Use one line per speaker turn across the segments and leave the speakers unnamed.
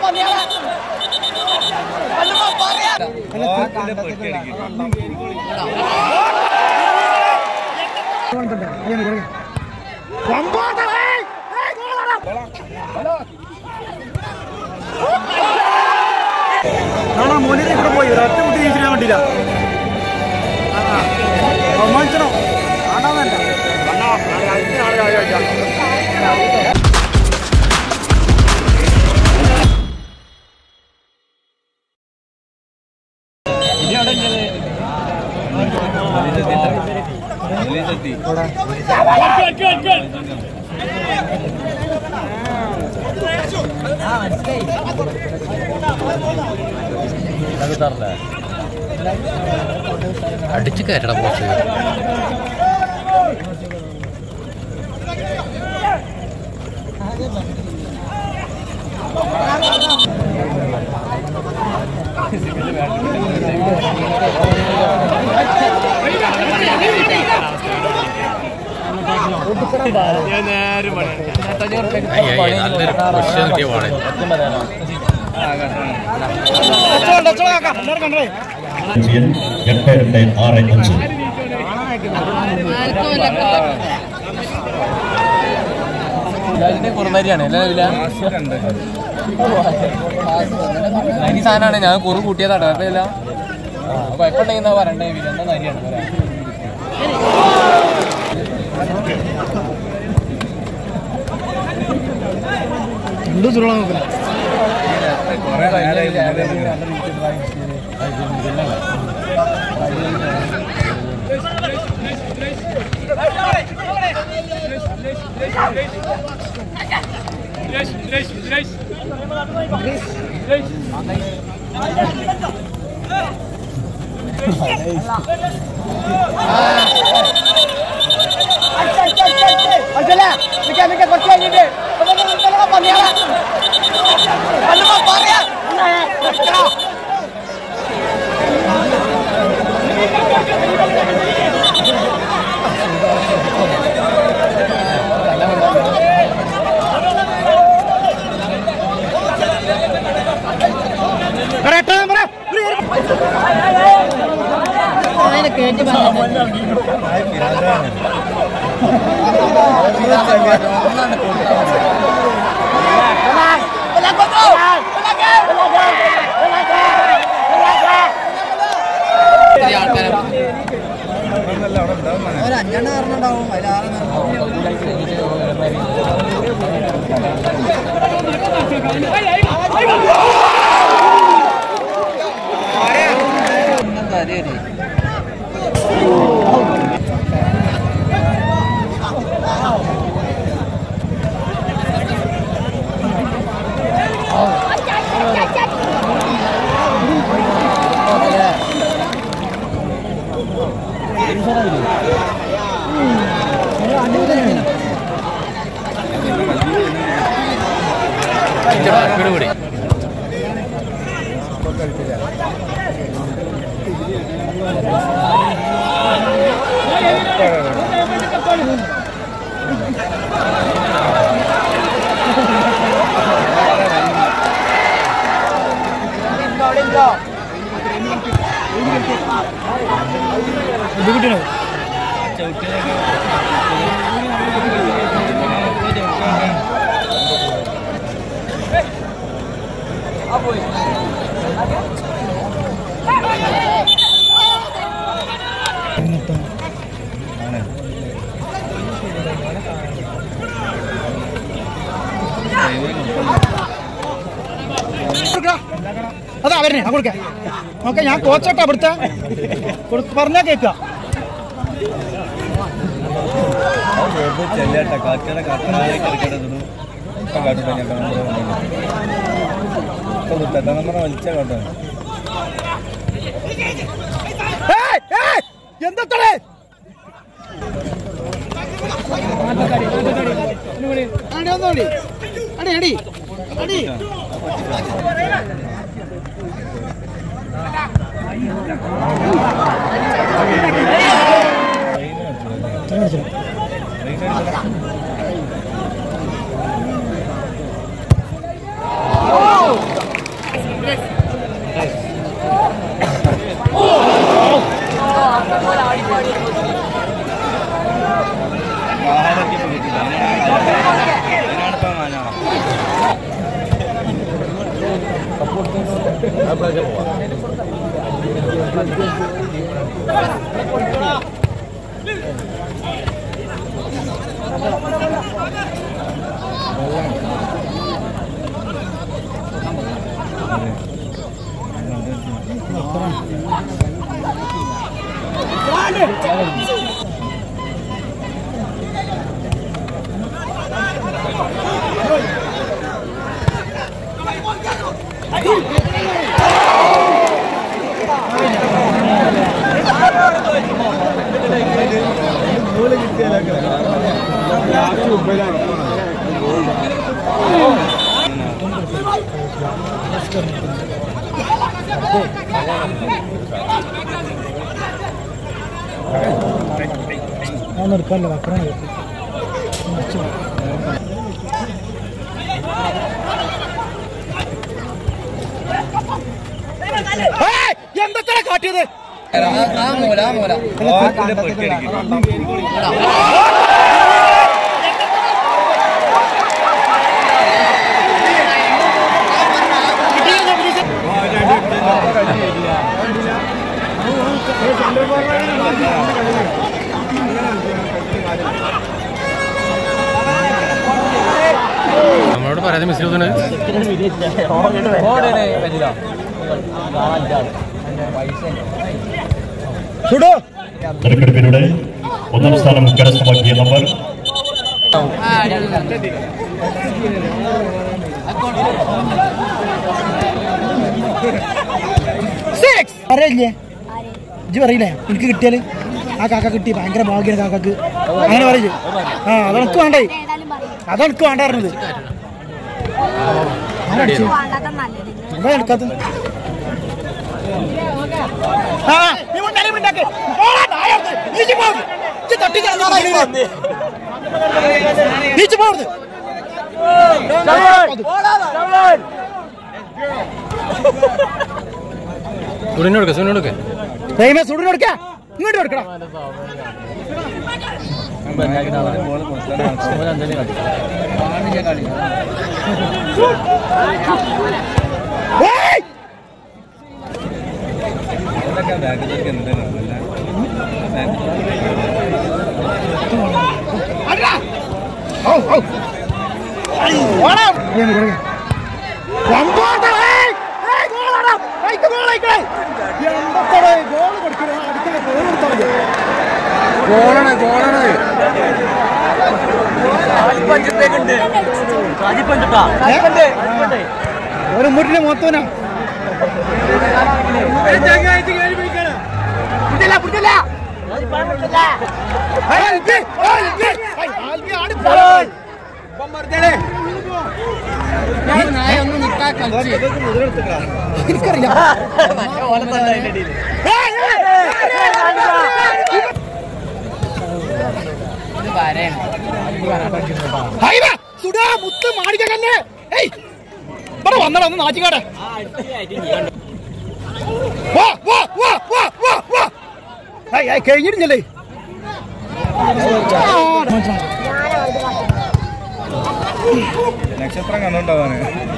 മോനിനെ കൂടെ പോയി ഒരൊറ്റ കുട്ടി ജയിച്ചിട്ട് വേണ്ടിയില്ല റൊമാൻസനോ കാണാന്നല്ല
അടിച്ചു കയറ്റണം ബോക്സ് നല്ലൊരു ക്വസ്റ്റ്യൻ കിട്ടിയ പാടെ കുറുമരിയാണ് സാധനമാണ് ഞാൻ കുറു കൂട്ടിയതാണ് കുഴപ്പമില്ല കുഴപ്പമുണ്ടെങ്കിൽ എന്താ പറയണ്ടേ എന്താ നരിയാണ്
ഒരഞ്ഞെണ്ണ കാരണണ്ടാവും അതിലാറ് അതാ അവരെ കൊടുക്ക ഓക്കെ ഞാൻ കോച്ചോട്ടാ ഇവിടുത്തെ പറഞ്ഞാ കേൾക്കാം എന്താ അടി അടി അടി Oh! എന്താ കാട്ടിയത്?
നമ്മളോട് പറയാതെ മിസ്
തെരഞ്ഞെടുപ്പിലൂടെ ഒന്നാം സ്ഥാനം കരസ്ഥമാക്കിയ നമ്പർ
അറിയില്ലേ? ഇജ്ജ് പറയില്ലേ എനിക്ക് കിട്ടിയാല് ആ കാക്ക കിട്ടി ഭയങ്കര ഭാഗ്യാണ് കാക്കക്ക് അങ്ങനെ പറയൂ. ആ അതെനിക്ക് വേണ്ടേ, അതെനിക്ക് വേണ്ട പറഞ്ഞത്. എന്താ എടുക്കാത്ത?
സുടിനോടുക്ക സുടിനോടുക്ക
സുടിനോടുക്ക ഇങ്ങോട്ട് കൊടുക്കണം. ഒരു മുട്ടിന് മൊത്തനാ മുത്ത് മാടിക്കല്ലേ ഇവിടെ വന്നടാ ഒന്ന് നാച്ചിക്കാട്ടെ. കഴിഞ്ഞിട്ടില്ലേ
നക്ഷത്രം കണ്ടോണ്ടാവാന്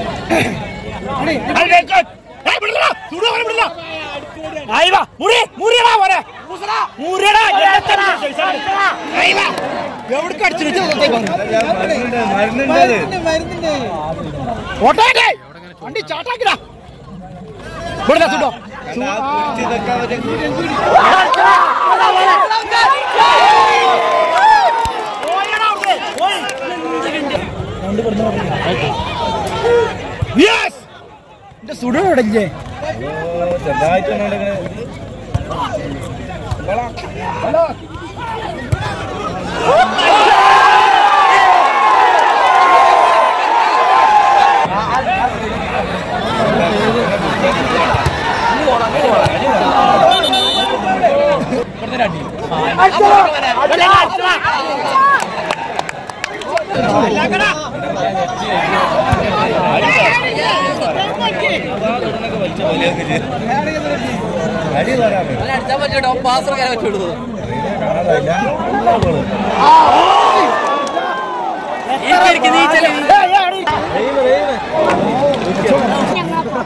വണ്ടി ചാട്ടാക്കിടാ ഇവിടെ സുഡോ സുഡോ ഇടല്ലേ
ചെറുതായിട്ട്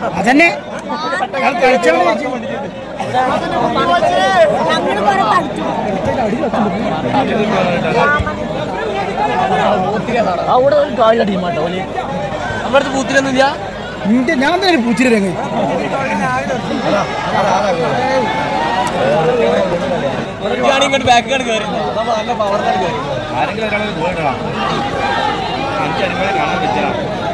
അതന്നെ കളിച്ചാൽ
അവിടെ ഒരു കാലില ടീമാട്ടോ നമ്മുടെ അടുത്ത് പൂത്തിരൊന്നുമില്ല.
ഞാൻ തന്നെ പൂച്ചിരി
ഇങ്ങോട്ട് ബാക്കിലാണ് കയറി നല്ല പവറിലാണ് കയറി.
ആരെങ്കിലും ഒരാൾ പോയിട്ടാ 5 അടിമകളെ കാണാൻ പറ്റില്ല.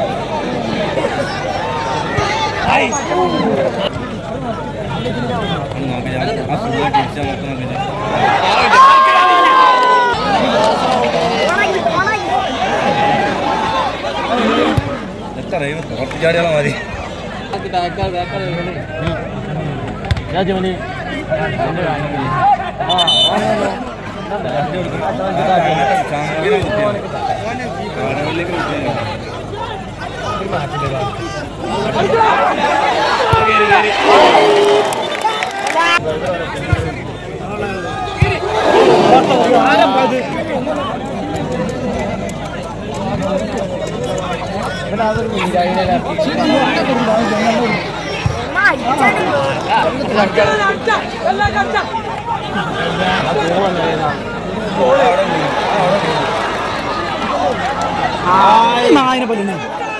ആ സുഖമായിട്ട് തിരിച്ചാൽ നോക്കുന്ന എത്ര പുറത്തുചാടിയാളെ മതി.
നായനെ പോലെ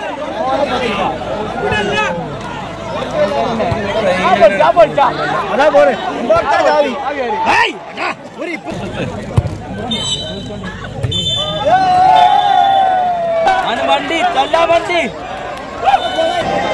അതാ പോലെ
വണ്ടി